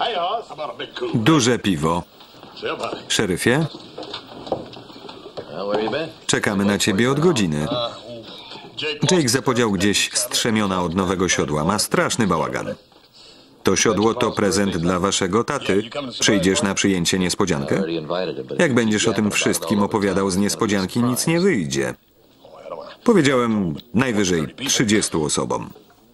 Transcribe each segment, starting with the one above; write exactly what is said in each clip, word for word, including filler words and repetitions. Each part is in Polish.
Duże piwo. Szeryfie? Czekamy na ciebie od godziny. Jake zapodział gdzieś strzemiona od nowego siodła. Ma straszny bałagan. To siodło to prezent dla waszego taty. Przyjdziesz na przyjęcie niespodziankę? Jak będziesz o tym wszystkim opowiadał z niespodzianki, nic nie wyjdzie. Powiedziałem najwyżej trzydziestu osobom.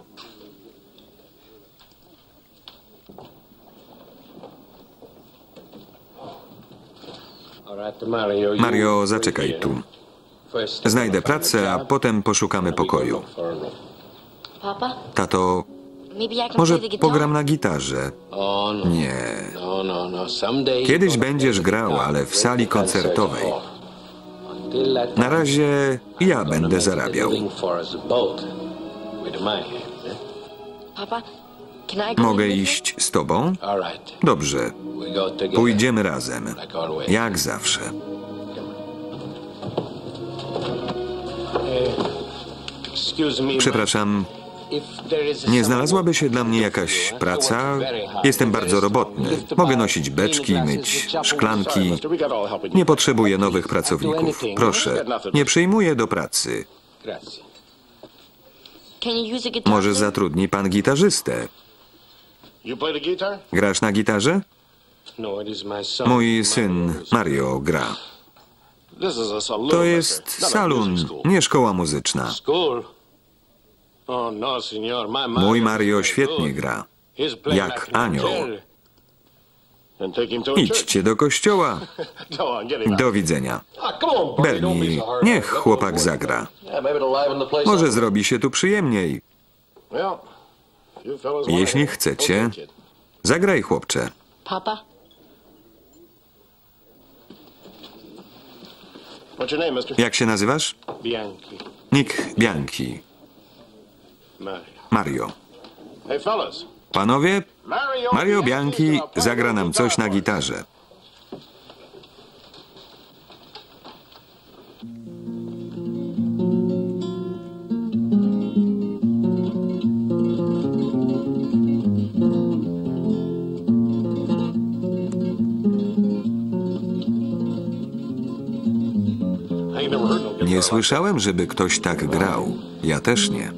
Mario, zaczekaj tu. Znajdę pracę, a potem poszukamy pokoju. Tato, może pogram na gitarze? Nie. Kiedyś będziesz grał, ale w sali koncertowej. Na razie ja będę zarabiał. Mogę iść z tobą? Dobrze. Pójdziemy razem. Jak zawsze. Przepraszam. Nie znalazłaby się dla mnie jakaś praca? Jestem bardzo robotny. Mogę nosić beczki, myć szklanki. Nie potrzebuję nowych pracowników. Proszę, nie przyjmuję do pracy. Może zatrudni pan gitarzystę? Grasz na gitarze? Mój syn Mario gra. To jest salon, nie szkoła muzyczna. Mój Mario świetnie gra. Jak anioł. Idźcie do kościoła. Do widzenia. Bernie, niech chłopak zagra. Może zrobi się tu przyjemniej. Jeśli chcecie, zagraj, chłopcze. Jak się nazywasz? Nick Bianchi. Mario. Panowie, Mario Bianchi zagra nam coś na gitarze. Nie słyszałem, żeby ktoś tak grał. Ja też nie.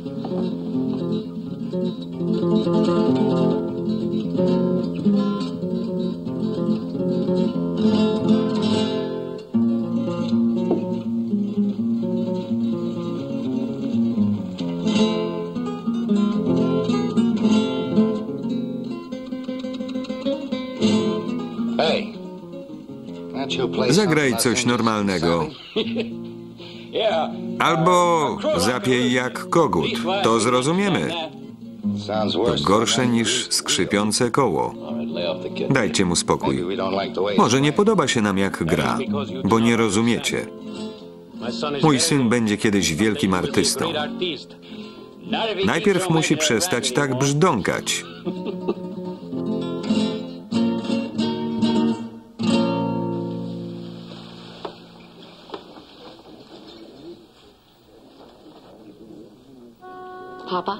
Zagraj coś normalnego. Albo zapiej jak kogut. To zrozumiemy. To gorsze niż skrzypiące koło. Dajcie mu spokój. Może nie podoba się nam jak gra, bo nie rozumiecie. Mój syn będzie kiedyś wielkim artystą. Najpierw musi przestać tak brzdąkać. Papa?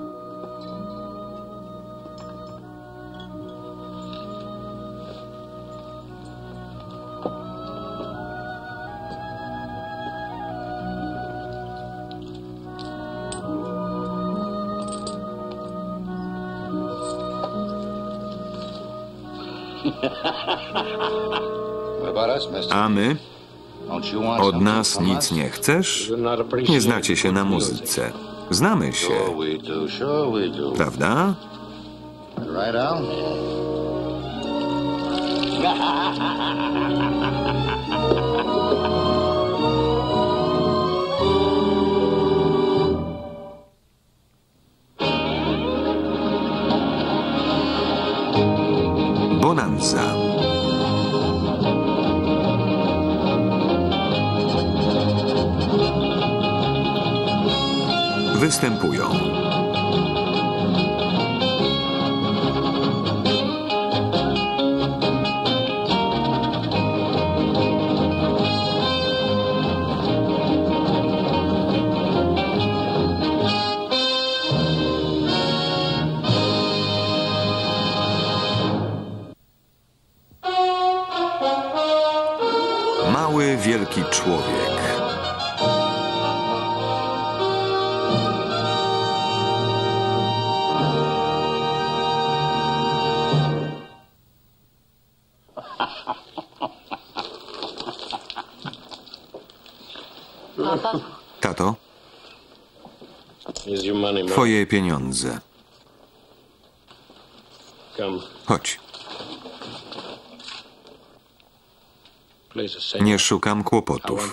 A my? Od nas nic nie chcesz? Nie znacie się na muzyce. Znamy się. Prawda? Bonanza. Występują wielki człowiek. Tato, twoje pieniądze. Chodź. Nie szukam kłopotów.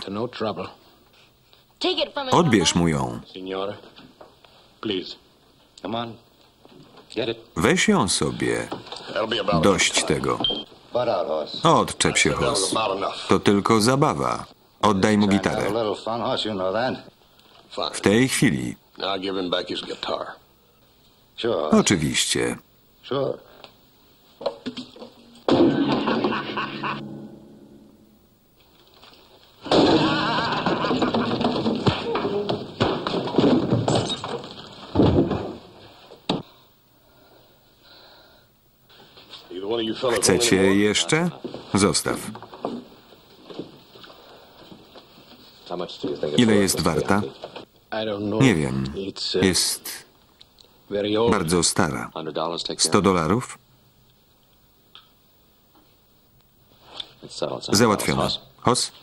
Odbierz mu ją. Weź ją sobie. Dość tego. Odczep się, Hoss. To tylko zabawa. Oddaj mu gitarę. W tej chwili. Oczywiście. Chcecie jeszcze? Zostaw. Ile jest warta? Nie wiem. Jest bardzo stara. Sto dolarów? Załatwione. Hoss?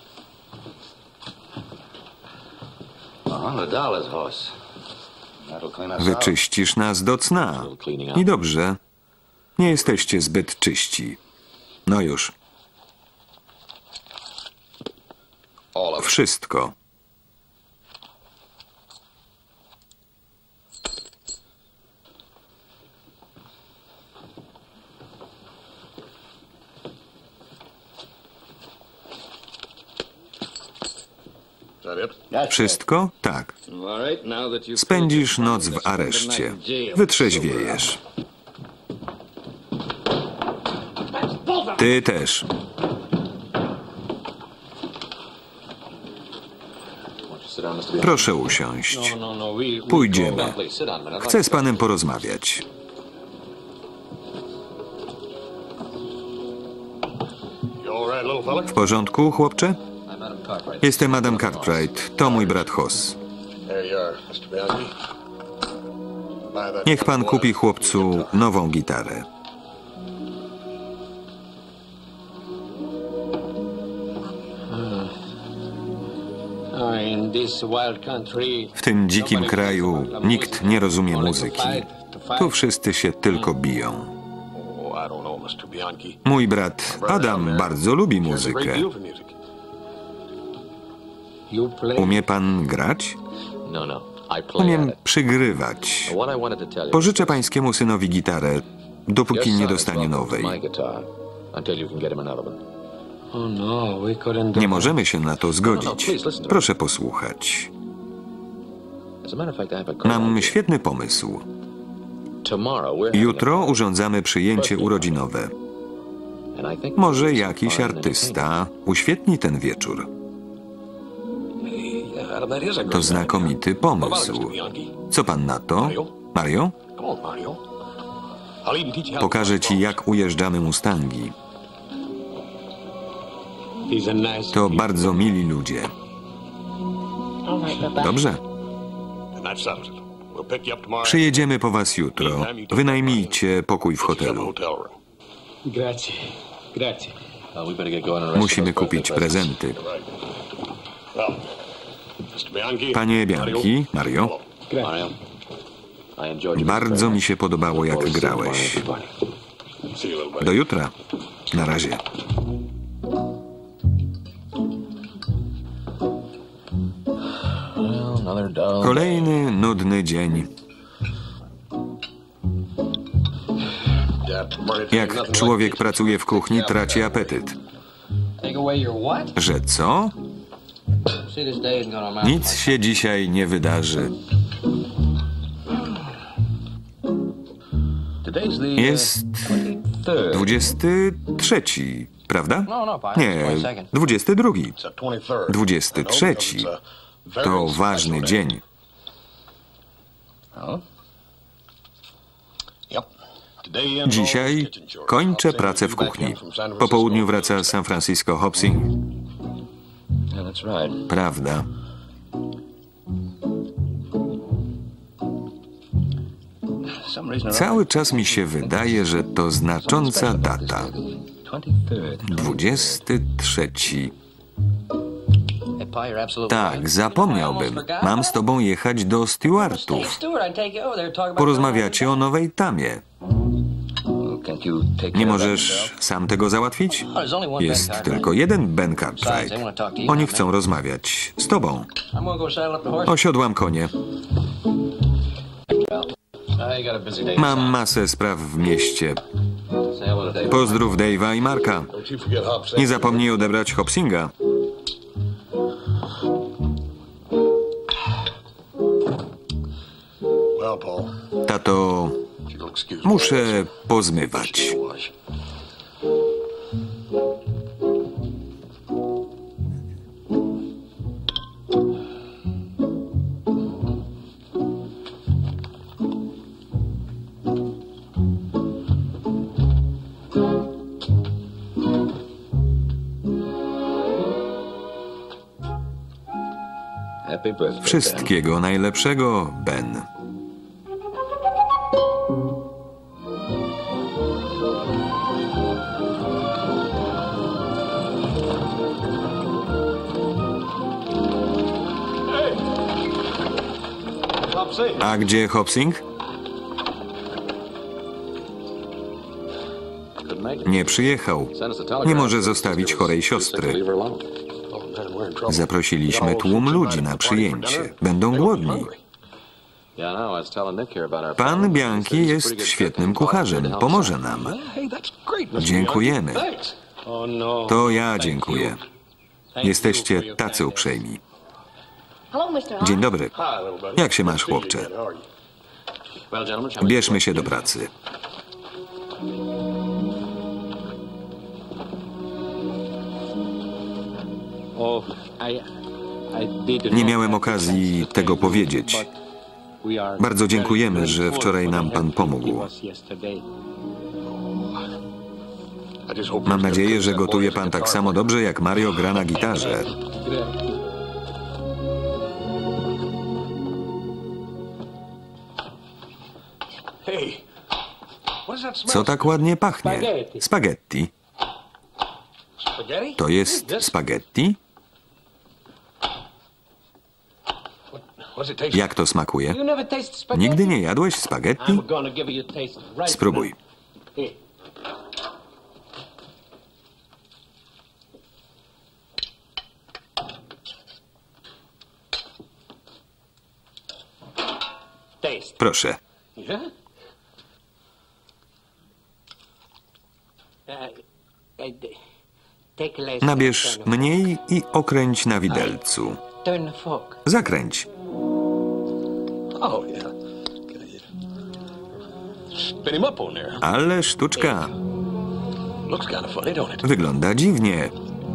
Wyczyścisz nas do cna. I dobrze. Nie jesteście zbyt czyści. No już. Wszystko. Wszystko? Tak. Spędzisz noc w areszcie. Wytrzeźwiejesz. Ty też. Proszę usiąść. Pójdziemy. Chcę z panem porozmawiać. W porządku, chłopcze? Jestem Adam Cartwright. To mój brat Hoss. Niech pan kupi chłopcu nową gitarę. W tym dzikim kraju nikt nie rozumie muzyki. Tu wszyscy się tylko biją. Mój brat Adam bardzo lubi muzykę. Umie pan grać? Umiem przygrywać. Pożyczę pańskiemu synowi gitarę, dopóki nie dostanie nowej. Nie możemy się na to zgodzić. Proszę posłuchać. Mam świetny pomysł. Jutro urządzamy przyjęcie urodzinowe. Może jakiś artysta uświetni ten wieczór. To znakomity pomysł. Co pan na to, Mario? Pokażę ci, jak ujeżdżamy Mustangi. To bardzo mili ludzie. Dobrze. Przyjedziemy po was jutro. Wynajmijcie pokój w hotelu. Musimy kupić prezenty. Panie Bianchi, Mario. Bardzo mi się podobało, jak grałeś. Do jutra. Na razie. Kolejny nudny dzień. Jak człowiek pracuje w kuchni, traci apetyt. Że co? Nic się dzisiaj nie wydarzy. Jest dwudziesty trzeci, prawda? Nie, dwudziesty drugi. Dwudziesty trzeci. To ważny dzień. Dzisiaj kończę pracę w kuchni. Po południu wraca z San Francisco Hobson. Prawda. Cały czas mi się wydaje, że to znacząca data. dwudziesty trzeci. Tak, zapomniałbym. Mam z tobą jechać do Stewartów. Porozmawiacie o nowej tamie. Nie możesz sam tego załatwić? Jest tylko jeden Ben Cartwright. Oni chcą rozmawiać z tobą. Osiodłam konie. Mam masę spraw w mieście. Pozdrów Dave'a i Marka. Nie zapomnij odebrać Hopsinga. Tato, muszę pozmywać. Wszystkiego najlepszego, Ben. A gdzie Hopsing? Nie przyjechał. Nie może zostawić chorej siostry. Zaprosiliśmy tłum ludzi na przyjęcie. Będą głodni. Pan Bianchi jest świetnym kucharzem. Pomoże nam. Dziękujemy. To ja dziękuję. Jesteście tacy uprzejmi. Dzień dobry. Jak się masz, chłopcze? Bierzmy się do pracy. Nie miałem okazji tego powiedzieć. Bardzo dziękujemy, że wczoraj nam pan pomógł. Mam nadzieję, że gotuje pan tak samo dobrze, jak Mario gra na gitarze. Co tak ładnie pachnie? Spaghetti. To jest spaghetti? Jak to smakuje? Nigdy nie jadłeś spaghetti? Spróbuj. Proszę. Nabierz mniej i okręć na widelcu. Zakręć. Ale sztuczka. Wygląda dziwnie.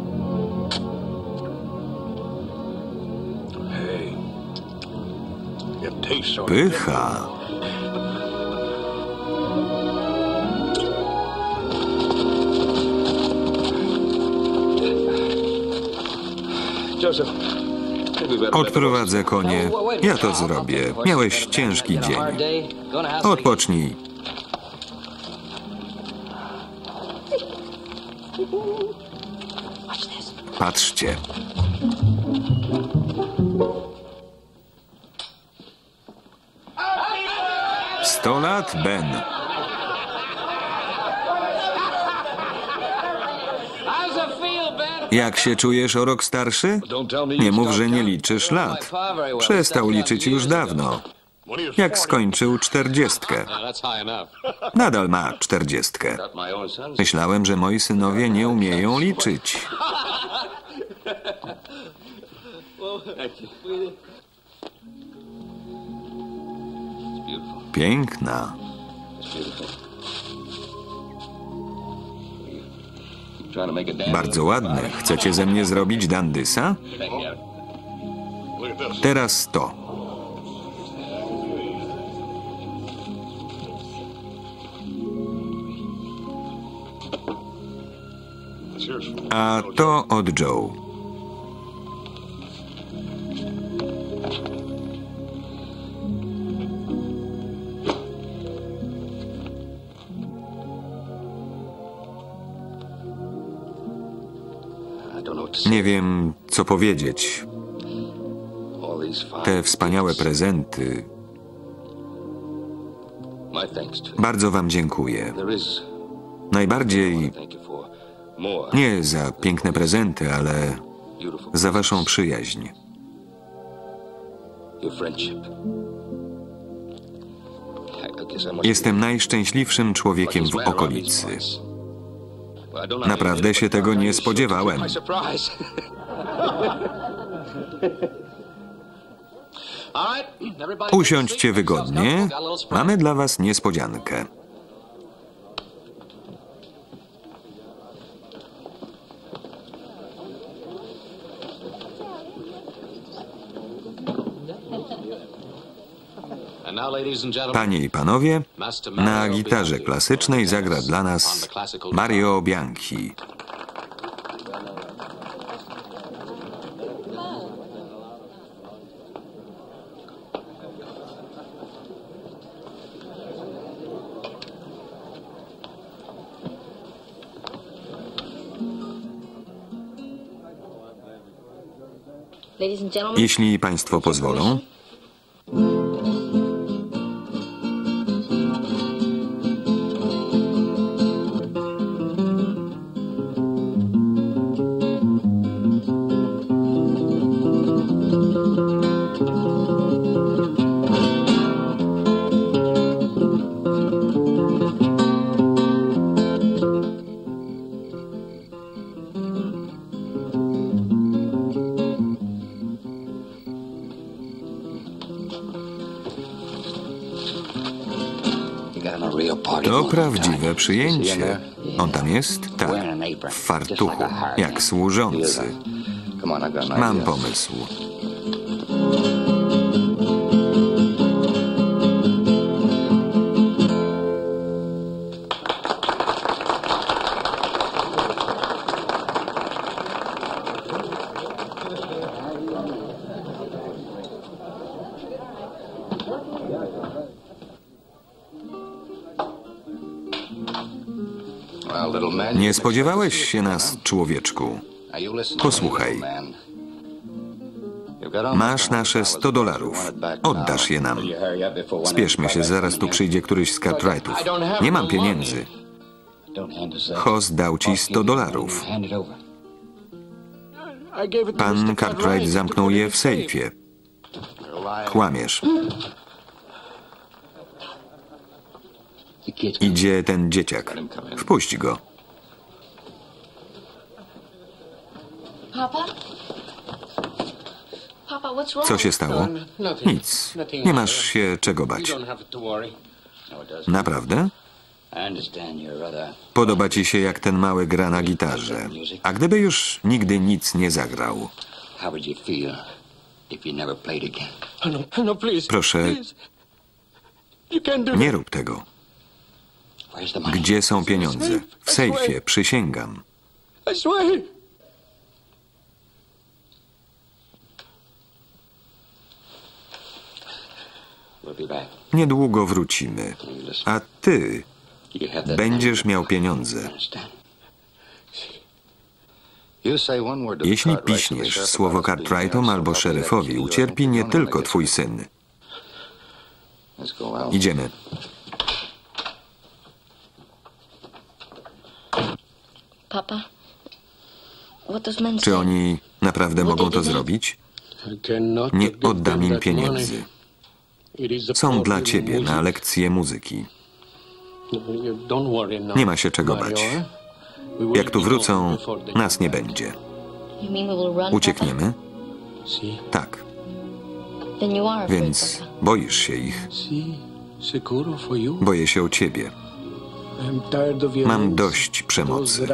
Pycha. Odprowadzę konie. Ja to zrobię. Miałeś ciężki dzień. Odpocznij. Patrzcie. Sto lat, Ben. Jak się czujesz o rok starszy? Nie mów, że nie liczysz lat. Przestał liczyć już dawno. Jak skończył czterdziestkę. Nadal ma czterdziestkę. Myślałem, że moi synowie nie umieją liczyć. Piękna. Bardzo ładne. Chcecie ze mnie zrobić dandysa? Teraz to. A to od Joe. Nie wiem, co powiedzieć. Te wspaniałe prezenty. Bardzo wam dziękuję. Najbardziej nie za piękne prezenty, ale za waszą przyjaźń. Jestem najszczęśliwszym człowiekiem w okolicy. Naprawdę się tego nie spodziewałem. Usiądźcie wygodnie. Mamy dla was niespodziankę. Panie i panowie, na gitarze klasycznej zagra dla nas Mario Bianchi. Jeśli państwo pozwolą. To prawdziwe przyjęcie. On tam jest? Tak. W fartuchu, jak służący. Mam pomysł. Nie spodziewałeś się nas, człowieczku. Posłuchaj. Masz nasze sto dolarów. Oddasz je nam. Spieszmy się, zaraz tu przyjdzie któryś z Cartwrightów. Nie mam pieniędzy. Hoss dał ci sto dolarów. Pan Cartwright zamknął je w sejfie. Kłamiesz. Idzie ten dzieciak. Wpuść go. Co się stało? Nic. Nie masz się czego bać. Naprawdę? Podoba ci się, jak ten mały gra na gitarze. A gdyby już nigdy nic nie zagrał? Proszę, nie rób tego. Gdzie są pieniądze? W sejfie, przysięgam. Niedługo wrócimy. A ty będziesz miał pieniądze. Jeśli piśniesz słowo Cartwrightom albo szeryfowi, ucierpi nie tylko twój syn. Idziemy. Czy oni naprawdę mogą to zrobić? Nie oddam im pieniędzy. Są dla ciebie na lekcję muzyki. Nie ma się czego bać. Jak tu wrócą, nas nie będzie. Uciekniemy? Tak. Więc boisz się ich. Boję się o ciebie. Mam dość przemocy.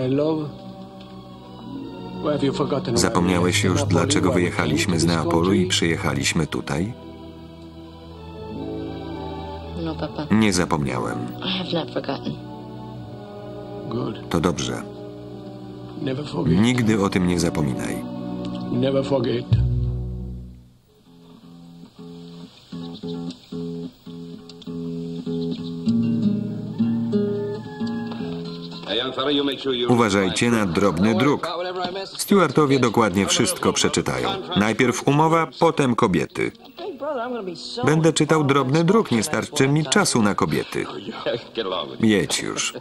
Zapomniałeś już, dlaczego wyjechaliśmy z Neapolu i przyjechaliśmy tutaj? Nie zapomniałem. To dobrze. Nigdy o tym nie zapominaj. Uważajcie na drobny druk. Stewartowie dokładnie wszystko przeczytają. Najpierw umowa, potem kobiety. Będę czytał drobny druk, nie starczy mi czasu na kobiety. Jedź już.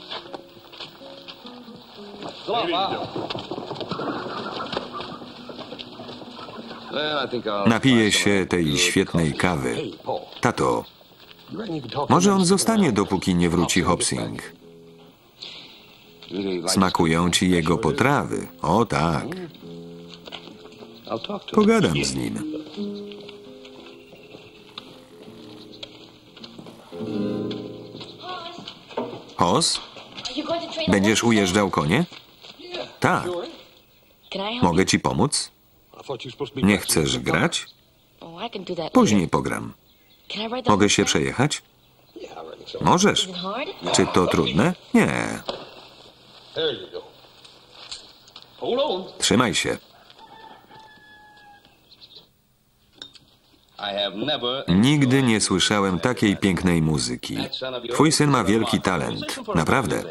Napiję się tej świetnej kawy. Tato, może on zostanie, dopóki nie wróci Hopsing. Smakują ci jego potrawy. O tak. Pogadam z nim. Hoss? Będziesz ujeżdżał konie? Tak. Mogę ci pomóc? Nie chcesz grać? Później pogram. Mogę się przejechać? Możesz. Czy to trudne? Nie. Trzymaj się. Nigdy nie słyszałem takiej pięknej muzyki. Twój syn ma wielki talent. Naprawdę.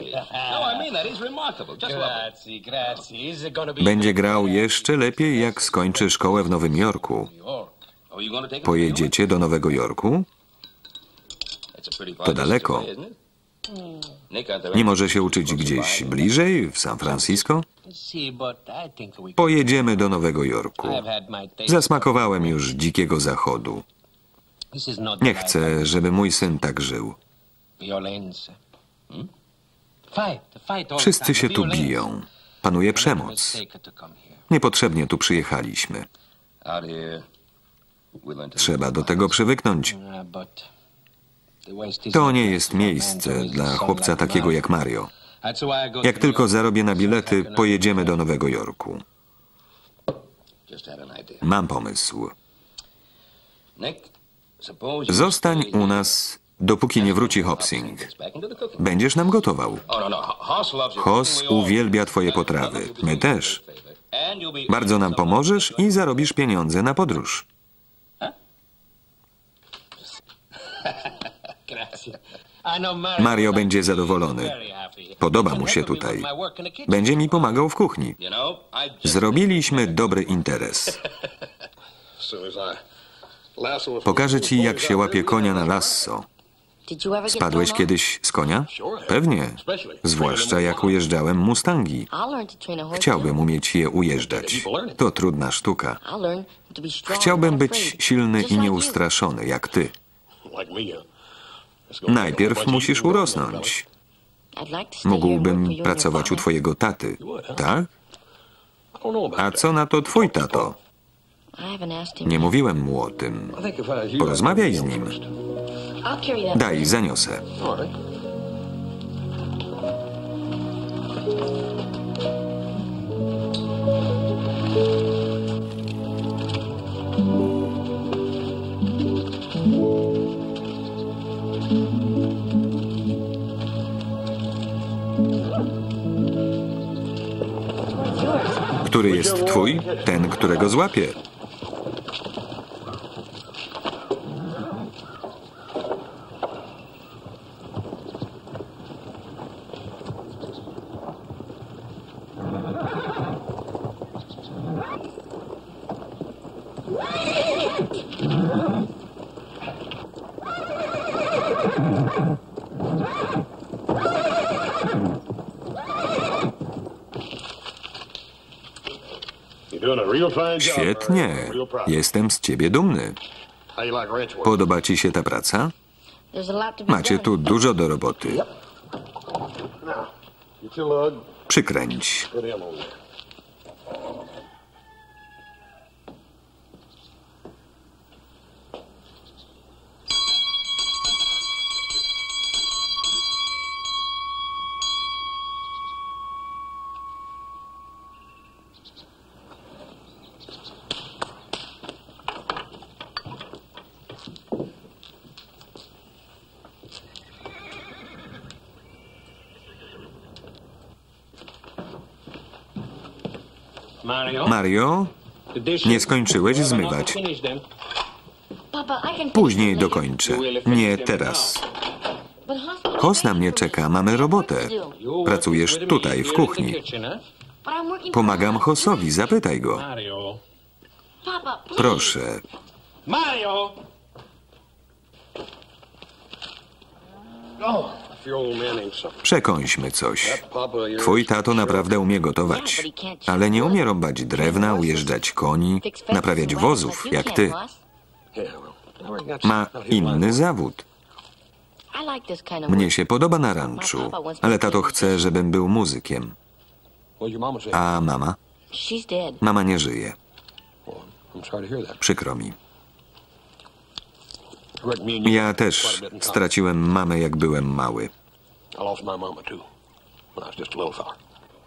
Będzie grał jeszcze lepiej, jak skończy szkołę w Nowym Jorku. Pojedziecie do Nowego Jorku? To daleko. Nie może się uczyć gdzieś bliżej, w San Francisco? Pojedziemy do Nowego Jorku. Zasmakowałem już dzikiego zachodu. Nie chcę, żeby mój syn tak żył. Wszyscy się tu biją. Panuje przemoc. Niepotrzebnie tu przyjechaliśmy. Trzeba do tego przywyknąć. To nie jest miejsce dla chłopca takiego jak Mario. Jak tylko zarobię na bilety, pojedziemy do Nowego Jorku. Mam pomysł. Zostań u nas, dopóki nie wróci Hopsing. Będziesz nam gotował. Hoss uwielbia twoje potrawy. My też. Bardzo nam pomożesz i zarobisz pieniądze na podróż. Mario będzie zadowolony. Podoba mu się tutaj. Będzie mi pomagał w kuchni. Zrobiliśmy dobry interes. Pokażę ci, jak się łapie konia na lasso. Spadłeś kiedyś z konia? Pewnie. Zwłaszcza jak ujeżdżałem Mustangi. Chciałbym umieć je ujeżdżać. To trudna sztuka. Chciałbym być silny i nieustraszony, jak ty. Najpierw musisz urosnąć. Mógłbym pracować u twojego taty, tak? A co na to twój tato? Nie mówiłem mu o tym. Porozmawiaj z nim. Daj, zaniosę. Który jest twój? Ten, którego złapię. Świetnie. Jestem z ciebie dumny. Podoba ci się ta praca? Macie tu dużo do roboty. Przykręć. Mario, nie skończyłeś zmywać. Później dokończę. Nie teraz. Hoss na mnie czeka, mamy robotę. Pracujesz tutaj, w kuchni. Pomagam Hossowi, zapytaj go. Mario. Proszę. Mario! Oh, if your old man ain't something. Przekąśmy coś. That papa of yours Twój tato naprawdę umie gotować, ale nie umie rąbać drewna, ujeżdżać koni, naprawiać wozów, jak ty. Yeah, well, I reckon that's Ma not his line. inny zawód. Mnie się podoba na ranczu, ale tato chce, żebym był muzykiem. What'd your mama say? A mama? Mama nie żyje. Well, I'm sorry to hear that. Przykro mi. I reckon me and you Ja fought też a bit in college. straciłem mamę, jak byłem mały. I lost my mama too, when I was just a little fella.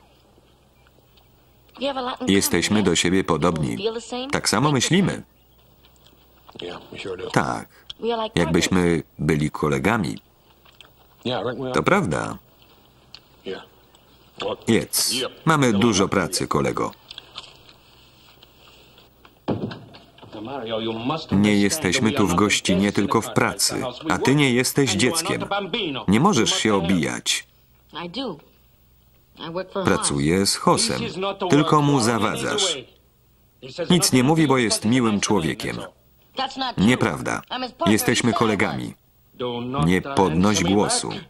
Jesteśmy do siebie podobni. Tak samo myślimy. Yeah, we sure do. Tak, jakbyśmy byli kolegami. Yeah, I reckon we are. To prawda. Yeah. Well, Jedz. Mamy dużo pracy, kolego. now, Mario, you must Nie understand jesteśmy that we tu are w not gości the nie best tylko in w the pracy, house. We a ty work, nie jesteś and you are dzieckiem. not a bambino. Nie możesz You się must have- obijać. Pracuję z Hosem. This is not the Tylko work mu you are in zawadzasz. either way. He says Nic nothing nie to mówi, you bo because jest he's a miłym nice człowiekiem. man, Nieprawda. Jesteśmy kolegami. so. Do not Nie uh, podnoś answer me głosu. back.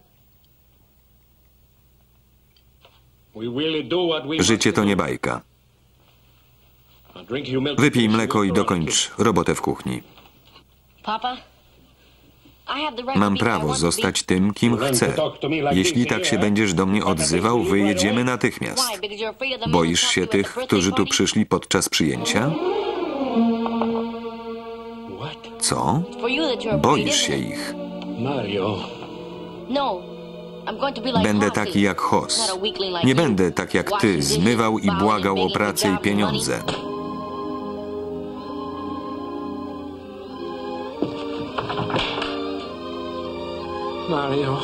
We really do what we Życie must to do. nie bajka. Now drink your milk Wypij before mleko you i go around the dokończ robotę w kuchni. Mam Mam prawo zostać tym, kim chcę. Jeśli tak się będziesz do mnie odzywał, wyjedziemy natychmiast. Boisz się tych, którzy tu przyszli podczas przyjęcia? What? Co? Boisz się ich. Mario. Będę taki jak Hoss. Nie będę tak jak ty, zmywał i błagał o pracę i pieniądze. Mario.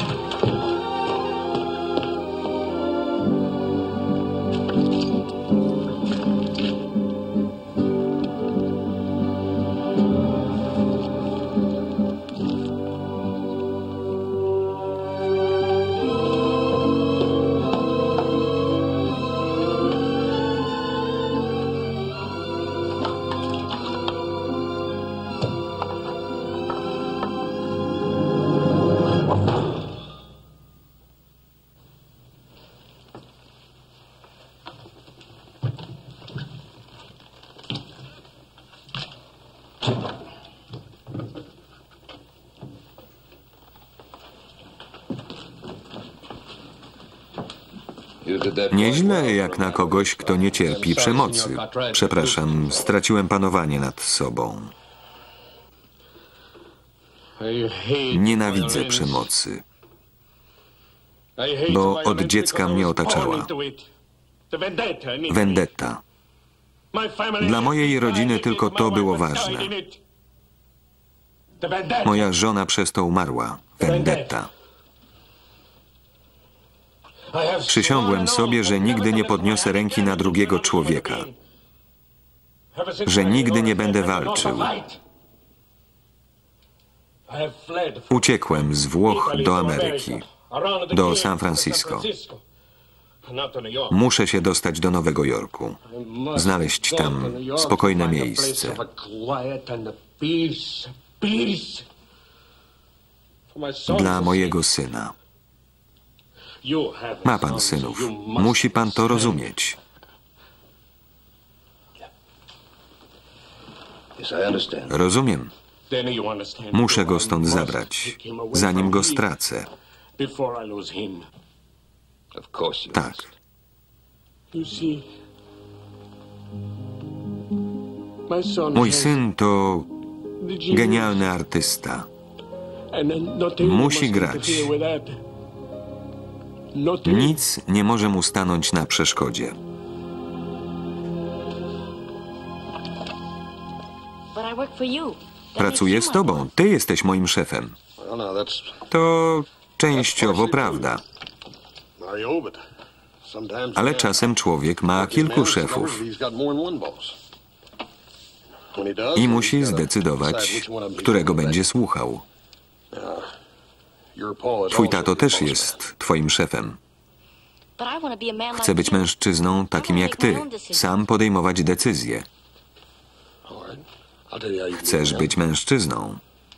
Nieźle jak na kogoś, kto nie cierpi przemocy. Przepraszam, straciłem panowanie nad sobą. Nienawidzę przemocy, bo od dziecka mnie otaczała. Vendetta. Dla mojej rodziny tylko to było ważne. Moja żona przez to umarła. Vendetta. Przysiągłem sobie, że nigdy nie podniosę ręki na drugiego człowieka, że nigdy nie będę walczył. Uciekłem z Włoch do Ameryki, do San Francisco. Muszę się dostać do Nowego Jorku, znaleźć tam spokojne miejsce. Dla mojego syna. Ma pan synów. Musi pan to rozumieć. Rozumiem. Muszę go stąd zabrać, zanim go stracę. Tak. Mój syn to genialny artysta. Musi grać. Nic nie może mu stanąć na przeszkodzie. Pracuję z tobą. Ty jesteś moim szefem. To częściowo prawda. Ale czasem człowiek ma kilku szefów i musi zdecydować, którego będzie słuchał. Twój tato też jest twoim szefem. Chcę być mężczyzną takim jak ty, sam podejmować decyzje. Chcesz być mężczyzną,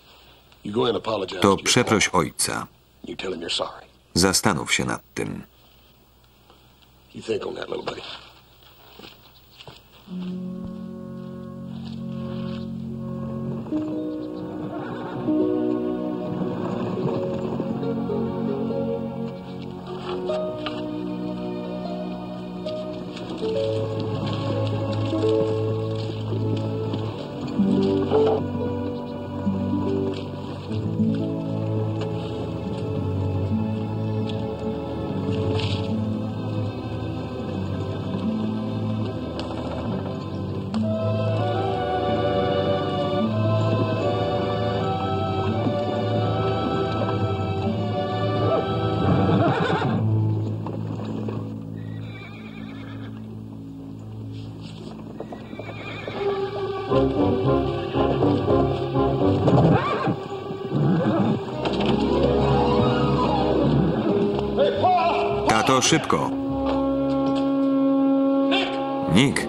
to przeproś ojca. Zastanów się nad tym. Tato, szybko. Nick.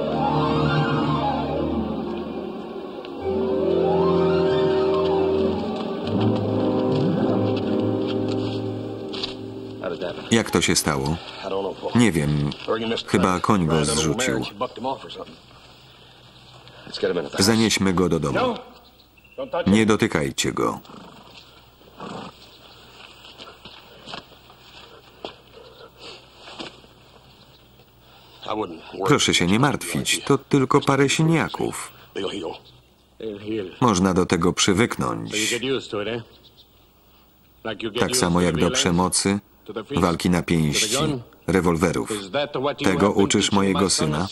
Jak to się stało? Nie wiem. Chyba koń go zrzucił. Zanieśmy go do domu. Nie dotykajcie go. Proszę się nie martwić, to tylko parę siniaków. Można do tego przywyknąć. Tak samo jak do przemocy, walki na pięści, rewolwerów. Tego uczysz mojego syna?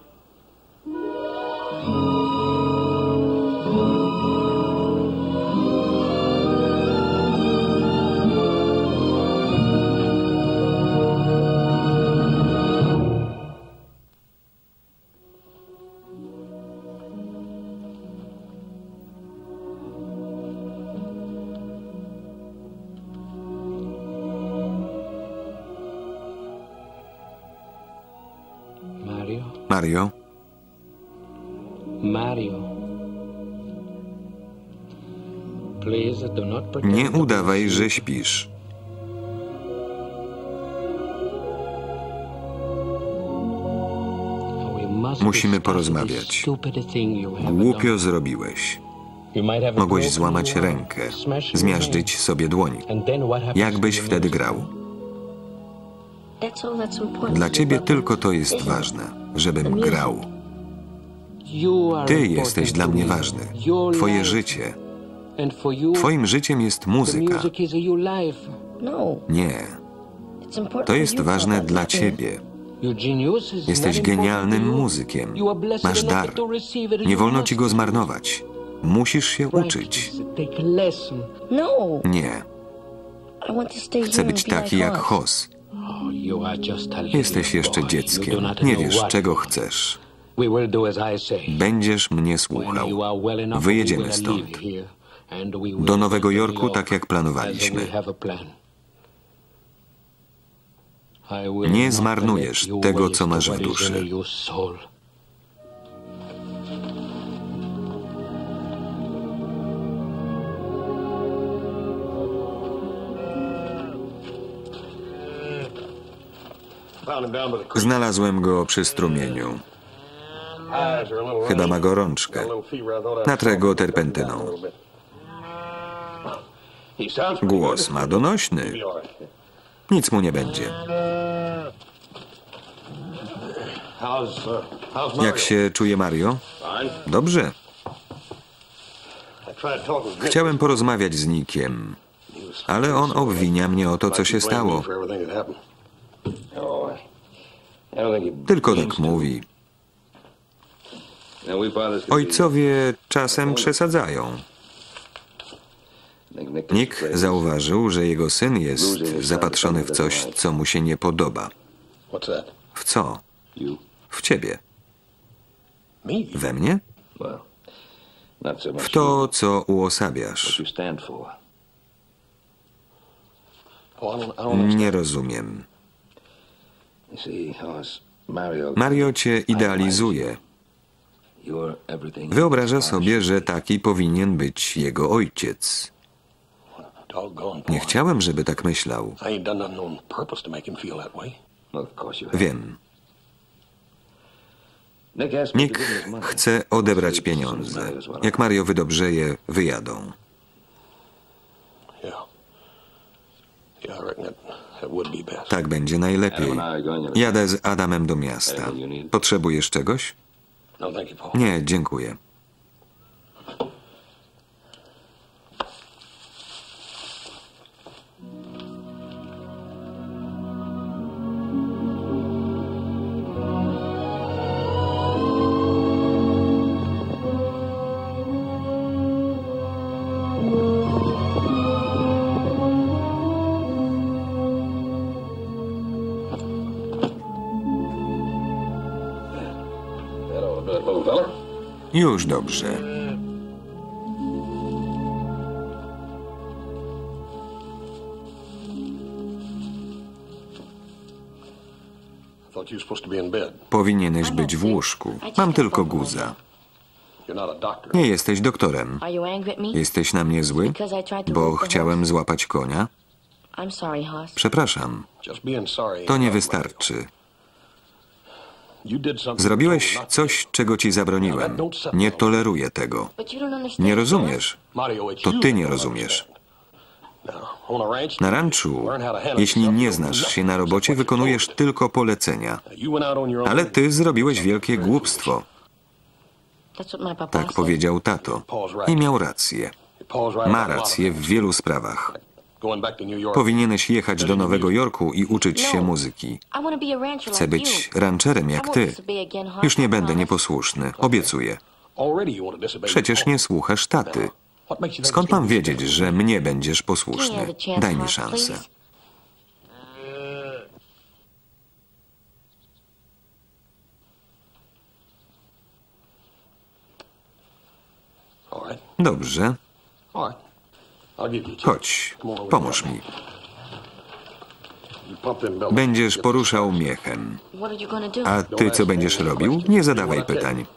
Mario? Nie udawaj, że śpisz. Musimy porozmawiać. Głupio zrobiłeś. Mogłeś złamać rękę, zmiażdżyć sobie dłoń. Jak byś wtedy grał? Dla ciebie tylko to jest ważne, żebym grał. Ty jesteś dla mnie ważny. Twoje życie. Twoim życiem jest muzyka. Nie. To jest ważne dla ciebie. Jesteś genialnym muzykiem. Masz dar. Nie wolno ci go zmarnować. Musisz się uczyć. Nie. Chcę być taki jak Hoss. Jesteś jeszcze dzieckiem. Nie wiesz, czego chcesz. Będziesz mnie słuchał. Wyjedziemy stąd. Do Nowego Jorku, tak jak planowaliśmy. Nie zmarnujesz tego, co masz w duszy. Znalazłem go przy strumieniu. Chyba ma gorączkę. Natrę go terpentyną. Głos ma donośny. Nic mu nie będzie. Jak się czuje Mario? Dobrze. Chciałem porozmawiać z Nickiem, ale on obwinia mnie o to, co się stało. Tylko tak mówi. Ojcowie czasem przesadzają. Nick zauważył, że jego syn jest zapatrzony w coś, co mu się nie podoba. W co? W ciebie. We mnie? W to, co uosabiasz. Nie rozumiem. Mario cię idealizuje. Wyobraża sobie, że taki powinien być jego ojciec. Nie chciałem, żeby tak myślał. Wiem. Nick chce odebrać pieniądze. Jak Mario wydobrzeje, wyjadą. Tak będzie najlepiej. Jadę z Adamem do miasta. Potrzebujesz czegoś? Nie, dziękuję. Już dobrze. Powinieneś być w łóżku. Mam tylko guza. Nie jesteś doktorem. Jesteś na mnie zły, bo chciałem złapać konia? Przepraszam. To nie wystarczy. Zrobiłeś coś, czego ci zabroniłem. Nie toleruję tego. Nie rozumiesz. To ty nie rozumiesz. Na ranczu, jeśli nie znasz się na robocie, wykonujesz tylko polecenia. Ale ty zrobiłeś wielkie głupstwo. Tak powiedział tato. I miał rację. Ma rację w wielu sprawach. Powinieneś jechać do Nowego Jorku i uczyć się muzyki. Chcę być rancherem jak ty. Już nie będę nieposłuszny, obiecuję. Przecież nie słuchasz taty. Skąd mam wiedzieć, że mnie będziesz posłuszny? Daj mi szansę. Dobrze. Chodź, pomóż mi. Będziesz poruszał miechem. A ty co będziesz robił? Nie zadawaj pytań.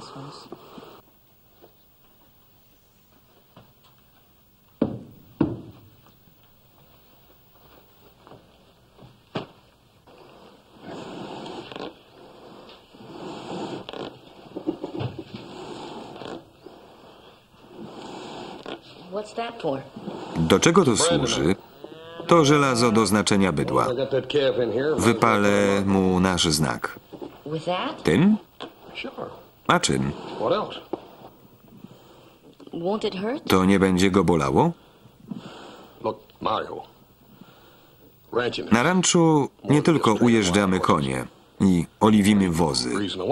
Do czego to służy? To żelazo do znaczenia bydła. Wypalę mu nasz znak. Tym? A czym? To nie będzie go bolało? Na ranczu nie tylko ujeżdżamy konie i oliwimy wozy.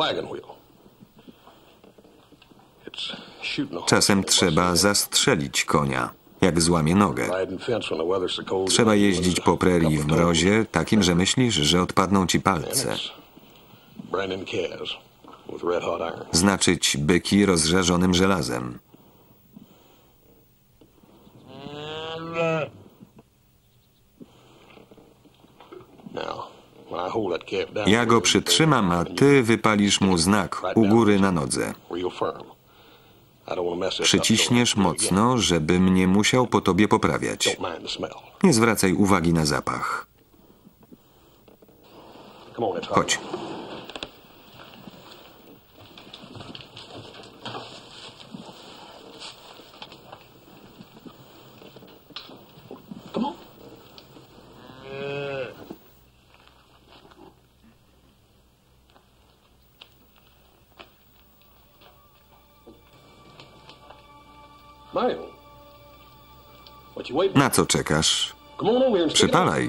Czasem trzeba zastrzelić konia, jak złamie nogę. Trzeba jeździć po prerii w mrozie, takim, że myślisz, że odpadną ci palce. Znaczyć byki rozżarzonym żelazem. Ja go przytrzymam, a ty wypalisz mu znak u góry na nodze. Przyciśniesz mocno, żebym nie musiał po tobie poprawiać. Nie zwracaj uwagi na zapach. Chodź. Na co czekasz? Przypalaj.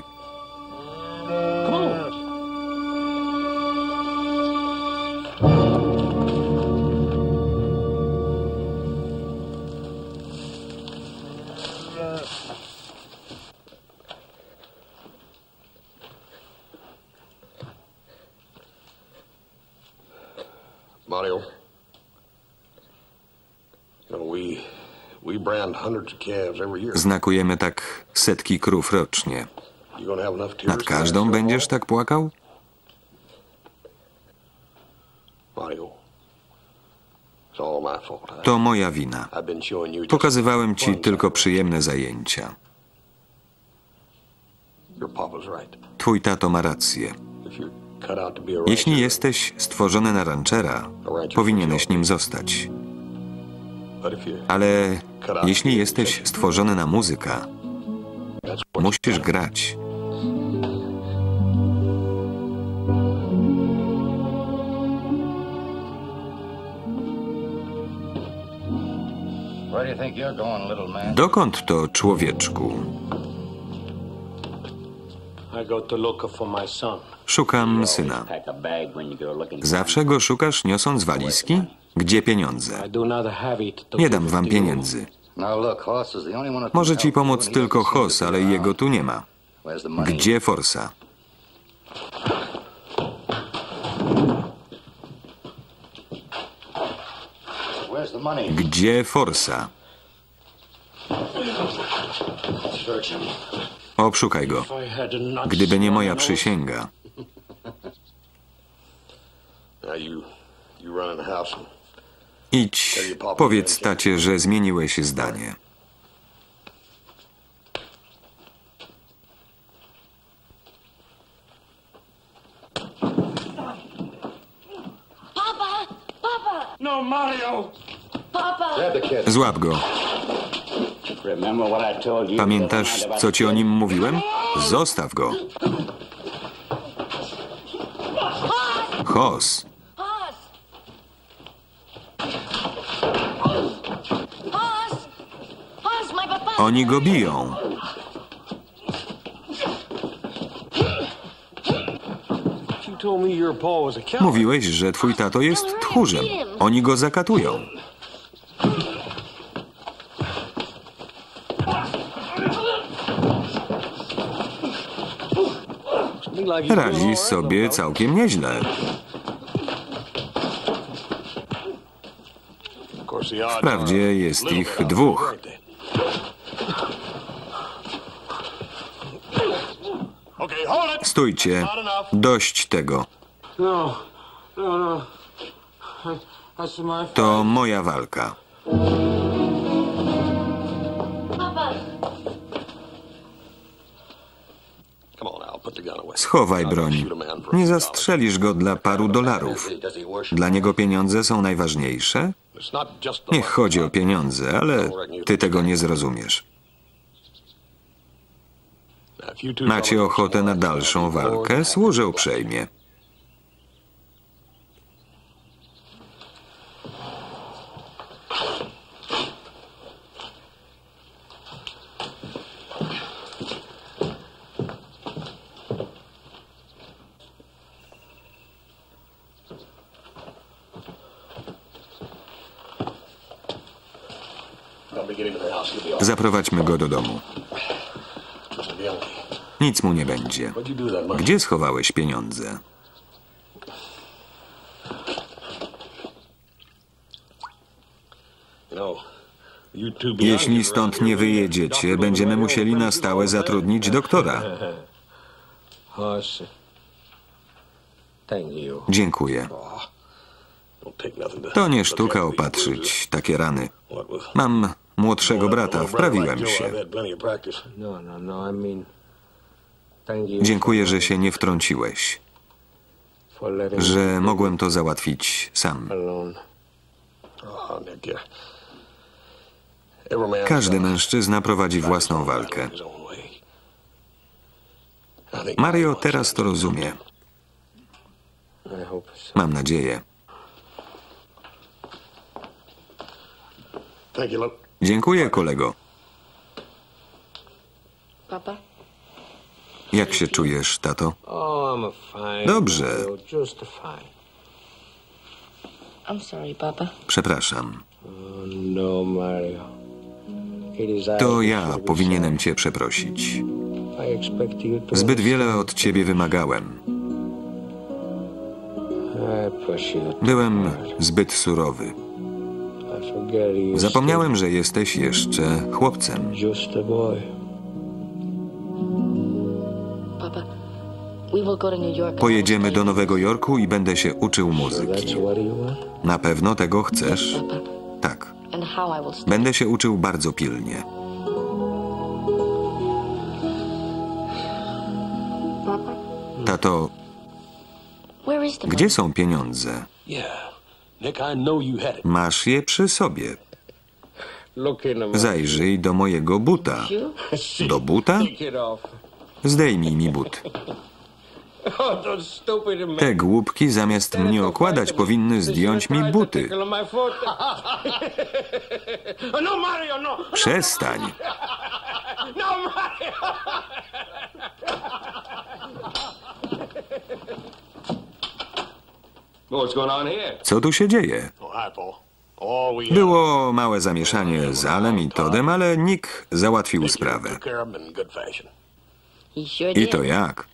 Mario, Znakujemy tak setki krów rocznie. Nad każdą będziesz tak płakał? Mario, it's all my fault. I- To moja wina. I've been showing you just Pokazywałem ci fun tylko stuff. przyjemne zajęcia. Your papa's right. Twój tato ma rację. If you're cut out to be a Jeśli rancher, jesteś stworzony na ranchera, powinieneś nim zostać. but if you Ale jeśli jesteś stworzony na muzyka, that's what musisz grać. Where do you think you're going, little man? Dokąd to, człowieczku? I go to look for my son. Szukam syna. Pack a bag when you go looking. Zawsze go szukasz, niosąc walizki? Gdzie pieniądze? I do not have it to Nie give dam it wam to you. pieniędzy. Now look, Hoss is the only one who can Może ci help you pomóc and he tylko doesn't seem Hoss, to be ale around. jego tu nie ma. Where's the money? Gdzie Forsa? Where's the money? Gdzie Forsa? Search him. Obszukaj go. If I had not Gdyby nie moja sworn oath, przysięga. now you you run in the house and Idź, powiedz tacie, że zmieniłeś zdanie. Papa! Papa! No, Mario! Papa! Grab the kid. Złap go. Remember what I told you? Pamiętasz, co ci o nim mówiłem? Zostaw go. Hoss. Hoss! Hoss! Hoss, my papa! Oni go biją. You told me your pa was a coward. Mówiłeś, że twój tato jest tchórzem. Oni go zakatują. Me like he's doing all Radzi right, sobie though. całkiem nieźle. of course the odds Wprawdzie are jest little ich bit dwóch. right there. Okay, hold it. Stójcie. Dość tego. No, no, no. That's my fault. To moja walka. Papa! Come on, I'll put the gun away. Schowaj broń. Nie zastrzelisz go dla paru dolarów. Does he worship? Dla niego pieniądze są najważniejsze? It's not just the Niech chodzi o pieniądze, ale ty tego nie zrozumiesz. Now, if you two Macie fellas ochotę na want dalszą to walkę? Służę uprzejmie. I'll be getting to the house. You'll be all right. Zaprowadźmy go do domu. Trust to be okay. Nic mu nie będzie. What'd you do with that money? Gdzie schowałeś pieniądze? You know, you two be Jeśli honest stąd around nie here, wyjedziecie, doctor będziemy will musieli know na what stałe to do. zatrudnić doktora. Hoss. Thank you. Dziękuję. Don't take nothing to- To nie sztuka opatrzyć takie rany. What with- Mam młodszego brata, Little brother like wprawiłem Joe, się. I've had plenty of practice. No, no, no, I mean... Thank you Dziękuję, for- że się nie wtrąciłeś, for letting że me mogłem to załatwić sam. alone. Oh, Nick, yeah. Every man's Każdy got mężczyzna prowadzi własną walkę. his own way. I think Mario teraz to rozumie. I hope so. Mam nadzieję. Thank you, look. Dziękuję, kolego. Papa? Jak się czujesz, tato? Oh, I'm a fine. Dobrze. Mario, just a fine. I'm sorry, Papa. Przepraszam. Oh, no, Mario. It is I To who ja should be powinienem cię przeprosić. sorry. I expect you to Zbyt wiele understand. od ciebie wymagałem. I push you too Byłem hard. zbyt surowy. I forget you Zapomniałem, że jesteś jeszcze chłopcem. still just a boy. Papa, We will go to New York. Pojedziemy do Nowego Jorku i będę się uczył That's muzyki. what you want? Na pewno tego chcesz? Papa. Tak. And how I will study. Będę się uczył bardzo pilnie. Tato, Where is the gdzie są pieniądze? Yeah. Nick, I know you had it. Masz je przy sobie. Look in the Zajrzyj do mojego buta. Do buta? Take it off. Zdejmij mi but. Oh, those stupid men. Te głupki zamiast mnie okładać powinny zdjąć mi buty. Oh, no, Mario, no! Przestań. No, Mario! What's going on here? Co tu się dzieje? Oh, hi, Paul. All we Było małe zamieszanie z Alem i Todem, ale Nick załatwił sprawę. took care of them in good fashion. He sure I did. to jak?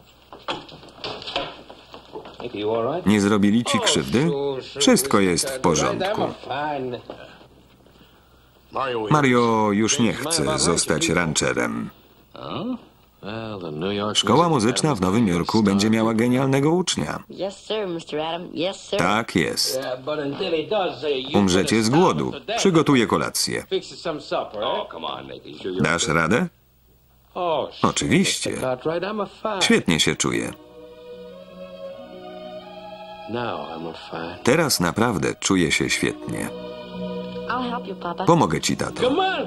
Nick, you all right? Nie zrobili ci krzywdy? Wszystko jest w porządku. Fine. Mario, here. Mario już nie chce zostać rancherem. Well, the New York Szkoła muzyczna w Nowym Jorku będzie miała genialnego ucznia. Yes, sir, mister Adam. Yes, sir. Tak jest. Yeah, but until he does, uh, you Umrzecie put z a stop głodu. to that. Przygotuję kolację. Fix it some supper, oh, come on, Nick. You sure you're Dasz radę? Oh, shit, Oczywiście. Mister Cartwright, I'm a fine. Świetnie się czuję. Now I'm a fine. Teraz naprawdę czuję się świetnie. I'll help you, Papa. Pomogę ci, tato. Come on!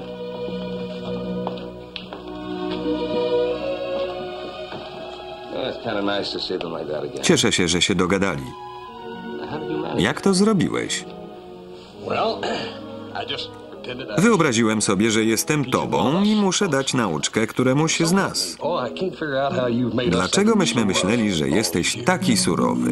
That's kind of nice to see them like that again. Cieszę się, że się dogadali. How did you manage? Jak to zrobiłeś? Well, I just pretended I... Wyobraziłem sobie, że jestem tobą i muszę dać nauczkę któremuś z nas. Oh, I can't figure out how you've made us... Dlaczego myśmy myśleli, że jesteś taki surowy?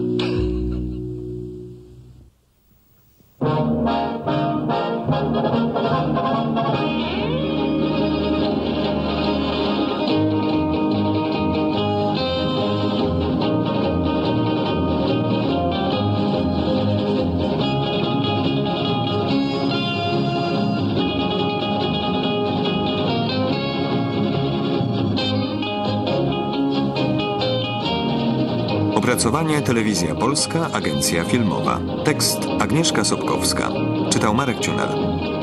Opracowanie Telewizja Polska, Agencja Filmowa. Tekst Agnieszka Sobkowska. Czytał Marek Ciunel.